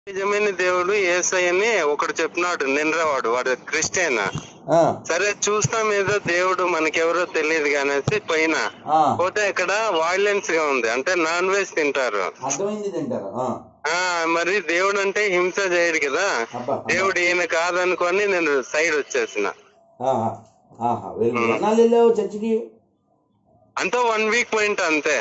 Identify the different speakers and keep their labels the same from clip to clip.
Speaker 1: నిజమైన దేవుడు యేసయ్యని ఒకడు చెప్పినాడు, నింద్రవాడు, వాడు క్రిస్టియన్. సరే చూస్తాం, ఏదో దేవుడు మనకెవరో తెలియదు కానీ పైన పోతే ఇక్కడ వైలెన్స్ గా ఉంది, అంటే నాన్ వెజ్ తింటారు. మరి దేవుడు అంటే హింస చేయడు కదా, దేవుడు ఈయన కాదనుకొని నేను సైడ్ వచ్చేసిన. అంతా 1 వీక్ పోయింట అంతే.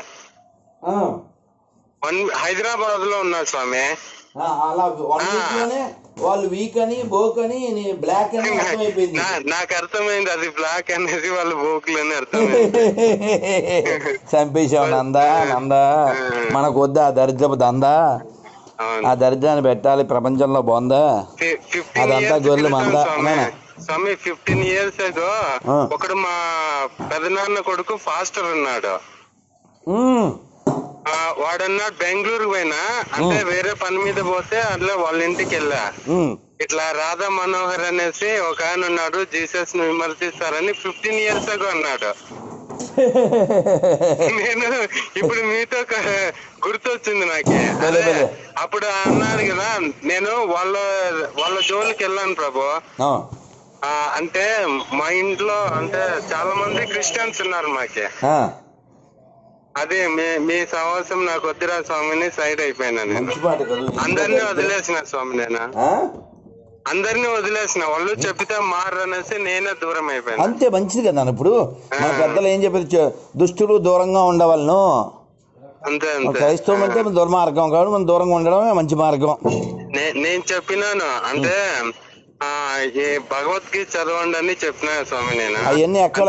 Speaker 1: హైదరాబాద్ లో ఉన్నా స్వామి.
Speaker 2: అలా వాళ్ళు వీక్ అని బోక్ అని బ్లాక్ అని అర్థమైపోయింది.
Speaker 1: నాకు అర్థమైంది అది బ్లాక్ అనేది వాళ్ళు బోకులు అని అర్థమైంది.
Speaker 2: చంపేశావు నందా, మనకు వద్దా ఆ దరిద్రపు దందా, ఆ దరిద్రాన్ని పెట్టాలి ప్రపంచంలో బాగుందా, అదంతా గొర్రెలు మందా.
Speaker 1: స్వామి 15 years ago ఒకడు మా పెదనాన్న కొడుకు ఫాస్టర్ ఉన్నాడు. వాడన్నాడు బెంగళూరు పోయినా, అంటే వేరే పని మీద పోతే అట్లా వాళ్ళ ఇంటికి వెళ్ళా. ఇట్లా రాధా మనోహర్ అనేసి ఒక ఆయన ఉన్నాడు, జీసస్ ను విమర్శిస్తారని 15 years ago అన్నాడు. నేను ఇప్పుడు మీతో గుర్తొచ్చింది నాకే. అప్పుడు అన్నాడు కదా, నేను వాళ్ళ జోలికి వెళ్ళాను ప్రభు. అంటే మా ఇంట్లో అంటే చాలా మంది క్రిస్టియన్స్ ఉన్నారు మాకే. అదే మీ సహవాసం నాకు వద్దురా స్వామిని సైడ్ అయిపోయినా. నేను అందరినీ వదిలేసిన స్వామి, నేను అందరినీ వదిలేసిన. వాళ్ళు చెప్పితే మారనేసి నేనే దూరం అయిపోయాను.
Speaker 2: అంతే, మంచిది కదా. ఇప్పుడు మన పెద్దలు ఏం చెప్పారు, దుష్టులు దూరంగా ఉండవాళ్ళను.
Speaker 1: అంతే అంతే.
Speaker 2: క్రైస్తవం అంటే దుర్మార్గం కాదు, మనం దూరంగా ఉండడమే మంచి మార్గం.
Speaker 1: నేను చెప్పినాను అంటే ఈ భగవద్గీత చదవండి అని చెప్పినా స్వామి. నేను
Speaker 2: అవన్నీ ఎక్కడ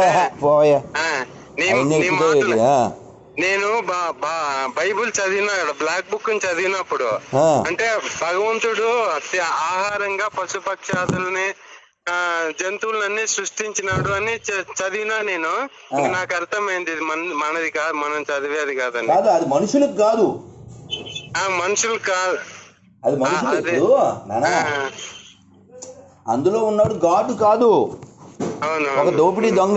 Speaker 1: నేను బైబుల్ చదివిన, బ్లాక్ బుక్ చదివినప్పుడు అంటే భగవంతుడు ఆహారంగా పశుపక్షాదుల్ని జంతువులన్నీ సృష్టించినాడు అని చదివినా నేను. నాకు అర్థమైంది ఇది మనది కాదు, మనం చదివేది కాదని.
Speaker 2: అది మనుషులకు కాదు,
Speaker 1: మనుషులకు కాదు,
Speaker 2: అది అందులో ఉన్నాడు గాడు కాదు. ఒక దోపిడీ దొంగ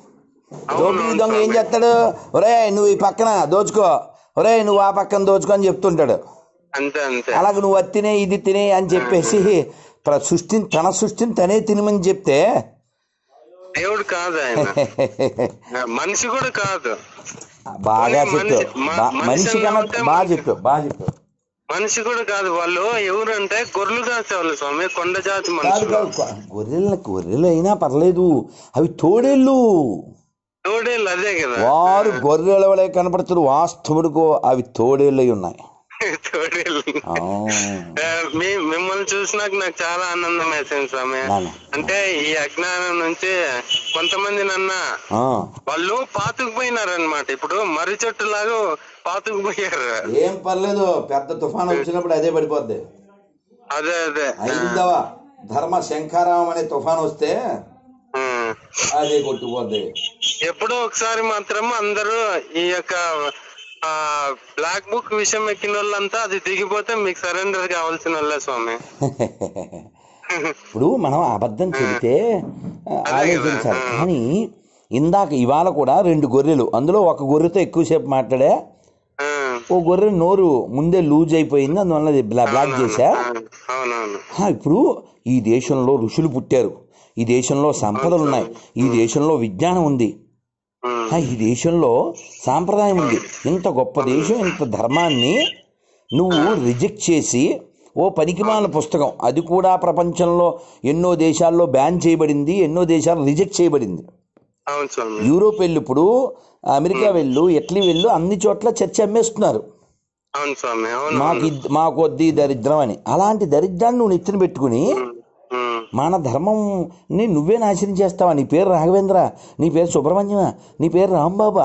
Speaker 2: ఏం చేస్తాడు, ఒరే నువ్వు ఈ పక్కన దోచుకో, ఒరే నువ్వు ఆ పక్కన దోచుకో అని చెప్తుంటాడు. అలాగే నువ్వు అది తినే ఇది తినే అని చెప్పేసి తన సృష్టిని తనే తినమని చెప్తే
Speaker 1: దేవుడు కాదు, మనిషి కూడా కాదు.
Speaker 2: బాగా చెప్పావు, మనిషి కన్నా బాగా చెప్పావు.
Speaker 1: మనిషి కూడా కాదు. వాళ్ళు ఎవరంటే గొర్రెలు కాసేవాళ్ళు స్వామి, కొండ జాతి మనుషులు.
Speaker 2: గొర్రెలు అయినా పర్లేదు, అవి తోడేళ్ళు.
Speaker 1: అదే కదా,
Speaker 2: వారు గొర్రెల వలె కనపడుతున్నారు, వాస్తవుడికో అవి తోడేళ్ళై ఉన్నాయి.
Speaker 1: తోడేళ్ళు. మిమ్మల్ని చూసినాక నాకు చాలా ఆనందం వేసింది స్వామి. అంటే ఈ అజ్ఞానం నుంచి కొంతమంది వాళ్ళు పాతుకుపోయినారనమాట. ఇప్పుడు మర్రి చెట్టు లాగా పాతుకుపోయారు.
Speaker 2: ఏం పర్లేదు, పెద్ద తుఫాను వచ్చినప్పుడు అదే పడిపోద్ది.
Speaker 1: అదే
Speaker 2: ధర్మ శంఖారావం అనే తుఫాను వస్తే అదే కొట్టుపోద్ది.
Speaker 1: ఎప్పుడో ఒకసారి మాత్రం అందరూ ఈ యొక్క బ్లాక్ బుక్ విషయం ఎక్కిన వాళ్ళంతా అది దిగిపోతే మీకు సరెండర్ కావాల్సిన వాళ్ళే స్వామి.
Speaker 2: ఇప్పుడు మనం అబద్ధం చెబితే ఆలోచించాలి. కానీ ఇవాళ కూడా 2 గొర్రెలు, అందులో ఒక గొర్రెతో ఎక్కువసేపు మాట్లాడా, ఓ గొర్రె నోరు ముందే లూజ్ అయిపోయింది, అందువల్ల బ్లాక్ చేశా. ఇప్పుడు ఈ దేశంలో ఋషులు పుట్టారు, ఈ దేశంలో సంపదలు ఉన్నాయి, ఈ దేశంలో విజ్ఞానం ఉంది, ఈ దేశంలో సాంప్రదాయం ఉంది. ఇంత గొప్ప దేశం, ఇంత ధర్మాన్ని నువ్వు రిజెక్ట్ చేసి ఓ పనికిమాలిన పుస్తకం, అది కూడా ప్రపంచంలో ఎన్నో దేశాల్లో బ్యాన్ చేయబడింది, ఎన్నో దేశాలు రిజెక్ట్ చేయబడింది. యూరోప్ వెళ్ళు, ఇప్పుడు అమెరికా వెళ్ళు, ఇటలీ వెళ్ళు, అన్ని చోట్ల చర్చ అమ్మేస్తున్నారు. మాకు వద్ది దరిద్రం అని. అలాంటి దరిద్రాన్ని నువ్వు నెత్తిన పెట్టుకుని మన ధర్మంని నువ్వే నాశనం చేస్తావా? నీ పేరు రాఘవేంద్ర, నీ పేరు సుబ్రహ్మణ్యమా, నీ పేరు రాంబాబా,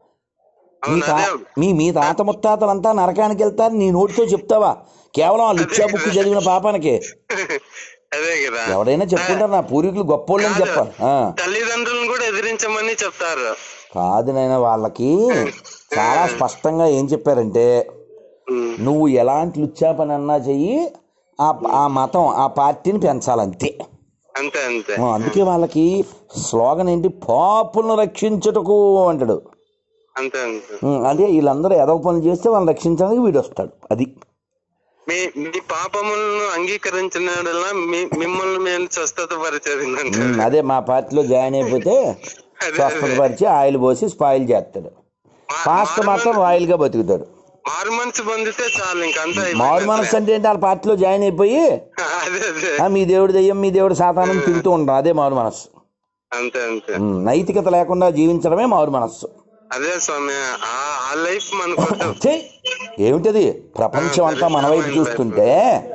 Speaker 2: మీ తాత ముత్తాతలంతా నరకానికి వెళ్తారు, నీ నోటితో చెప్తావా? కేవలం ఆ లిచ్చా బుక్ చదివిన పాపానికి. ఎవరైనా చెప్పుకుంటారు నా పూర్వీకులు గొప్పోళ్ళు అని చెప్పాలి.
Speaker 1: తల్లిదండ్రులను కూడా ఎదిరించమని చెప్తారు.
Speaker 2: కాదు నాయన, వాళ్ళకి చాలా స్పష్టంగా ఏం చెప్పారంటే, నువ్వు ఎలాంటి లుచ్చా పని అన్నా చెయ్యి, ఆ మతం ఆ పార్టీని పెంచాలంతే. అందుకే వాళ్ళకి స్లోగన్ ఏంటి, పాపులను రక్షించుటకు అంటాడు. అంటే వీళ్ళందరూ ఎదవ పనులు చేస్తే వాళ్ళని రక్షించడానికి వీడు వస్తాడు. అది
Speaker 1: మీ పాపములను అంగీకరించినలా మిమ్మల్ని మేము స్వస్థత పరిచేది.
Speaker 2: అదే మా పార్టీలో జాయిన్ అయిపోతే స్వస్థత పరిచి ఆయిల్ పోసి స్పాయిల్ చేస్తాడు. పాస్టర్ మాత్రం రాయల్ గా బతుకుతాడు.
Speaker 1: మారు మనసు పొందితే చాలు, ఇంకంతా.
Speaker 2: మారు మనసు అంటే ఏంటి? వాళ్ళ పార్టీలో జాయిన్ అయిపోయి మీ దేవుడు దెయ్యం, మీ దేవుడు సాతానం తింటూ ఉంటాం. అదే మారు మనస్సు.
Speaker 1: అంతే అంతే.
Speaker 2: నైతికత లేకుండా జీవించడమే మారు మనస్సు.
Speaker 1: అదే స్వామి, ఆ లైఫ్ మనకు
Speaker 2: ఏమిటది? ప్రపంచం అంతా మన వైపు చూస్తుంటే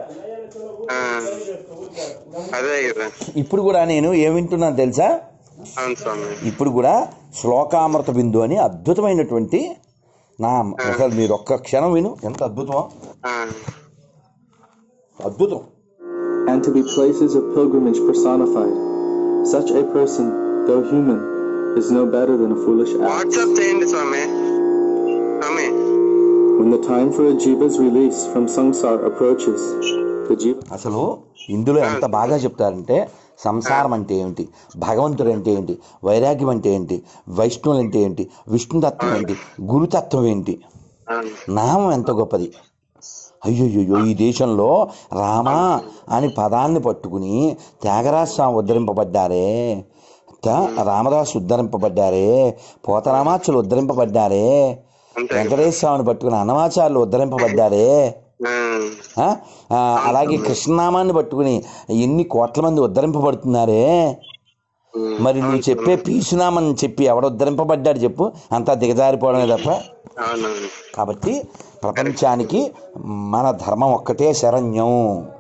Speaker 1: అదే కదా.
Speaker 2: ఇప్పుడు కూడా నేను ఏం వింటున్నాను తెలుసా? ఇప్పుడు కూడా శ్లోకామృత బిందు అని అద్భుతమైనటువంటి అసలు మీరు ఒక్క క్షణం విను, ఎంత అద్భుతమో. అద్భుతం.
Speaker 3: And to be places of pilgrimage personified. Such a person, though human, is no better than a foolish ass.
Speaker 1: WhatsApp చేయండి స్వామి.
Speaker 3: When the time for a jiva's release from samsara approaches, the jiva.
Speaker 2: అసలు ఇందులో ఎంత బాగా చెప్తారంటే, సంసారం అంటే ఏమిటి, భగవంతుడు అంటే ఏంటి, వైరాగ్యం అంటే ఏంటి, వైష్ణవులు అంటే ఏంటి, విష్ణుతత్వం ఏంటి, గురుతత్వం ఏంటి, నామం ఎంత గొప్పది. అయ్యోయ్యో, ఈ దేశంలో రామ అని పదాన్ని పట్టుకుని త్యాగరాజ స్వామి ఉద్ధరింపబడ్డారే, రామదాసు ఉద్ధరింపబడ్డారే, పోతరామాచులు ఉద్ధరింపబడ్డారే, వెంకటేశ్వర స్వామిని పట్టుకుని అన్నమాచార్యులు ఉద్ధరింపబడ్డారే, అలాగే కృష్ణనామాన్ని పట్టుకుని ఎన్ని కోట్ల మంది ఉద్ధరింపబడుతున్నారే. మరి నువ్వు చెప్పే పీసునామని చెప్పి ఎవడ ఉద్ధరింపబడ్డాడు చెప్పు? అంతా దిగజారిపోవడమే తప్ప. కాబట్టి ప్రపంచానికి మన ధర్మం ఒక్కటే శరణ్యం.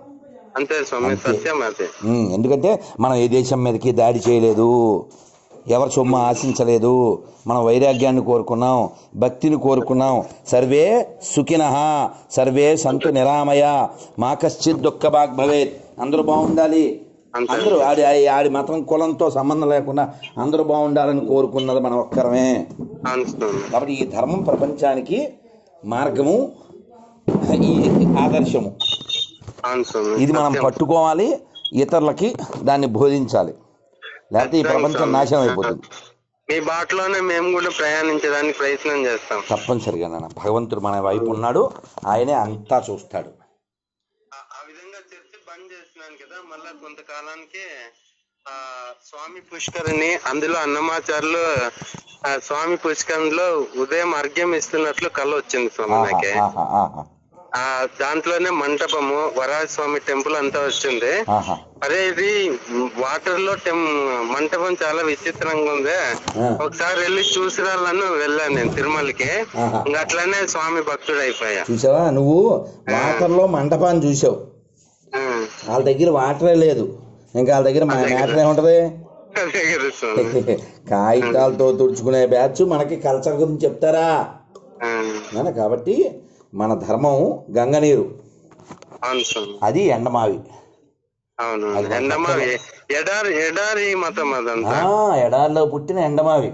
Speaker 2: ఎందుకంటే మనం ఏ దేశం మీదకి దాడి చేయలేదు, ఎవరి సొమ్ము ఆశించలేదు, మనం వైరాగ్యాన్ని కోరుకున్నాం, భక్తిని కోరుకున్నాం. సర్వే సుఖినః సర్వే సంతు నిరామయ మా కశ్చిత్ దుఃఖ భాగ్ భవేత్. అందరూ బాగుండాలి, అందరూ ఆడి మతం కులంతో సంబంధం లేకుండా అందరూ బాగుండాలని కోరుకున్నది మనం ఒక్కరమే. కాబట్టి ఈ ధర్మం ప్రపంచానికి మార్గము, ఈ ఆదర్శము. ఇది మనం పట్టుకోవాలి, ఇతరులకి దాన్ని బోధించాలి, లేకపోతే ఈ ప్రపంచం నాశనం అయిపోతుంది.
Speaker 1: మీ బాటలోనే మేము కూడా ప్రయాణించడానికి ప్రయత్నం చేస్తాం.
Speaker 2: తప్పనిసరిగా నాన్న, భగవంతుడు మన వైపు ఉన్నాడు, ఆయనే అంతా చూస్తాడు.
Speaker 1: ఆ విధంగా చర్చ బంద్ చేస్తున్నాను కదా, మళ్ళా కొంతకాలానికి స్వామి పుష్కరిణి, అందులో అన్నమాచార్యులు స్వామి పుష్కరిణిలో ఉదయం అర్ఘ్యం ఇస్తున్నట్లు కళ వచ్చింది స్వామి నాకే. దాంట్లోనే మంటపము, వరాహస్వామి టెంపుల్ అంతా వచ్చింది. అరే ఇది వాటర్ లో మంటపం చాలా విచిత్రంగా ఉంది, ఒకసారి వెళ్ళి చూసి రాలని వెళ్ళాను నేను తిరుమలకి. ఇంకా అట్లానే స్వామి భక్తుడు అయిపోయా.
Speaker 2: చూసావా నువ్వు? వాటర్ లో మంటపాన్ని చూసావు, వాళ్ళ దగ్గర వాటరే లేదు, ఇంకా వాళ్ళ దగ్గర మ్యాటర్ ఏముంటది? కాగితాలతో తుడుచుకునే బ్యాచ్ మనకి కల్చర్ గురించి చెప్తారా? కాబట్టి మన ధర్మం గంగనీరు, అది ఎండమావి. ఎడారిలో పుట్టిన ఎండమావి,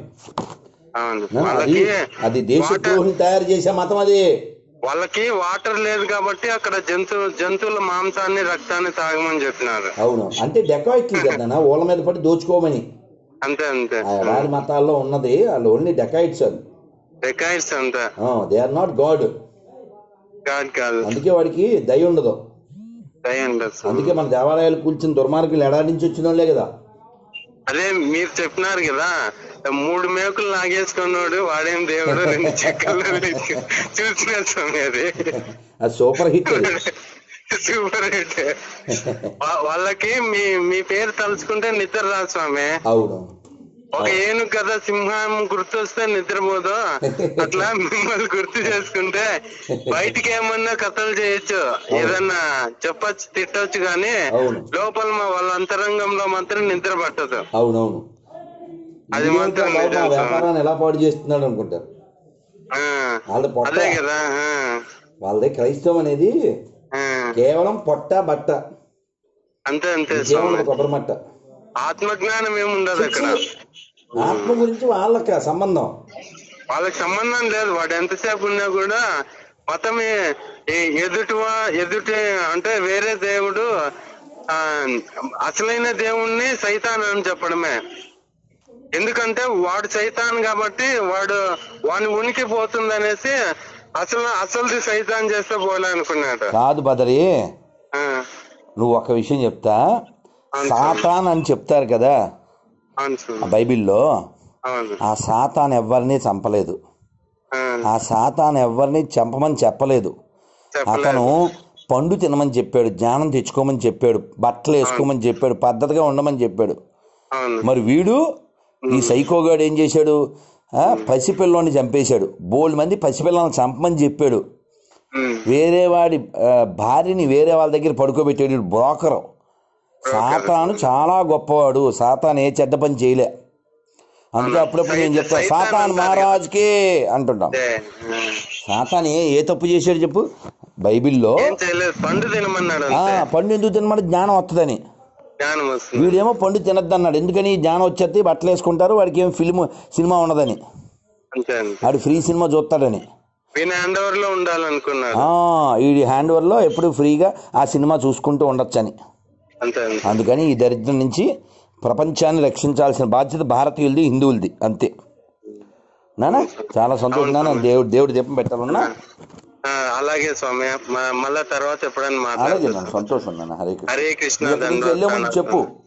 Speaker 2: అది దేశద్రోహిని తయారు చేసే మతం. అది
Speaker 1: వాళ్ళకి వాటర్ లేదు కాబట్టి అక్కడ జంతువుల మాంసాన్ని, రక్తాన్ని తాగమని చెప్పినారు.
Speaker 2: అవును, అంటే డెకాయిట్లు కదా, ఓళ్ళ మీద పడి దోచుకోమని.
Speaker 1: అంతే అంతే.
Speaker 2: ఎడారి మతాల్లో ఉన్నది వాళ్ళు ఓన్లీ డెకాయిట్స్. అది
Speaker 1: డెకాయిట్స్ అంతా,
Speaker 2: దే ఆర్ నాట్ గాడ్. అందుకే వాడికి దయ ఉండదు. అందుకే మన దేవాలయాలు కూల్చిన దుర్మార్గులు ఎడారి నుంచి వచ్చిన వాళ్ళే కదా.
Speaker 1: అదే మీరు చెప్పినారు కదా, 3 మేకులు లాగేసుకున్నాడు వాడేం దేవుడు, 2 చెక్కలు చూసిన స్వామి. అది
Speaker 2: సూపర్ హిట్,
Speaker 1: సూపర్ హిట్. వాళ్ళకి మీ పేరు తలుచుకుంటే నిద్ర రాదు స్వామి.
Speaker 2: అవును,
Speaker 1: ఒక ఏనుగు కదా సింహం గుర్తొస్తే నిద్రపోదు, అట్లా మిమ్మల్ని గుర్తు చేసుకుంటే బయటికి ఏమన్నా కథలు చేయొచ్చు, ఏదన్నా చెప్పచ్చు, తిట్టొచ్చు, కానీ లోపల వాళ్ళ అంతరంగంలో మాత్రం నిద్ర పట్టదు.
Speaker 2: అవునవును, అది మాత్రం వ్యాపారాన్ని ఎలా పాడు చేస్తున్నాడు అనుకుంటారు.
Speaker 1: అదే కదా,
Speaker 2: వాళ్ళదే క్రైస్తవం అనేది కేవలం పొట్ట బట్ట,
Speaker 1: అంతే అంతే.
Speaker 2: కొబ్బరి మట్ట,
Speaker 1: ఆత్మజ్ఞానం ఏముండదు అక్కడ.
Speaker 2: ఆత్మ గురించి వాళ్ళకి సంబంధం,
Speaker 1: వాళ్ళకి సంబంధం లేదు. వాడు ఎంతసేపు ఉన్నా కూడా మతమే ఎదుటి అంటే వేరే దేవుడు, అసలైన దేవుణ్ణి సైతాన్ అని చెప్పడమే. ఎందుకంటే వాడు సైతాన్ కాబట్టి వాడి ఉనికి పోతుంది అనేసి అసలు సైతాన్ చేస్తే పోలే అనుకున్నాడు.
Speaker 2: కాదు బదరి, నువ్వు ఒక విషయం చెప్తా. సాతాన్ అని చెప్తారు కదా బైబిల్లో, ఆ సాతాన్ ఎవరిని చంపలేదు, ఆ సాతాన్ ఎవరిని చంపమని చెప్పలేదు. అతను పండు తినమని చెప్పాడు, జ్ఞానం తెచ్చుకోమని చెప్పాడు, బట్టలు వేసుకోమని చెప్పాడు, పద్ధతిగా ఉండమని చెప్పాడు. మరి వీడు ఈ సైకోగాడు ఏం చేశాడు? పసిపిల్లని చంపేశాడు. బోల్డ్ మంది పసిపిల్లలను చంపమని చెప్పాడు. వేరే వాడి భార్యని వేరే వాళ్ళ దగ్గర పడుకోబెట్టాడు. బ్రోకరు. సాతాను చాలా గొప్పవాడు, సాతాను ఏ చెడ్డ పని చేయలే. అందుకే అప్పుడప్పుడు నేను చెప్తా, సాతాన్ మహారాజ్కే అంటుంటాం. సాతాన్ ఏ తప్పు చేశాడు చెప్పు బైబిల్లో? పండు ఎందుకు తినమని? జ్ఞానం వస్తుందని. వీడేమో పండు తినద్దు అన్నాడు. ఎందుకని? జ్ఞానం వచ్చేది, బట్టలు వేసుకుంటారు, వాడికి ఏం సినిమా ఉండదని, వాడు ఫ్రీ సినిమా చూస్తాడని. వీడి హ్యాండ్ ఓవర్ లో ఎప్పుడు ఫ్రీగా ఆ సినిమా చూసుకుంటూ ఉండొచ్చని. అందుకని ఈ దరిద్రం నుంచి ప్రపంచాన్ని రక్షించాల్సిన బాధ్యత భారతీయులది, హిందువులది, అంతే నానా. చాలా సంతోషం నాన్న. దేవుడు దీపం పెట్టాలన్నా.
Speaker 1: అలాగే స్వామి, మళ్ళా తర్వాత ఎప్పుడైనా మాట్లాడతాను.
Speaker 2: సంతోషం నాన్న. హరే కృష్ణ.
Speaker 1: హరే కృష్ణ.
Speaker 2: వెళ్ళే ముందు చెప్పు.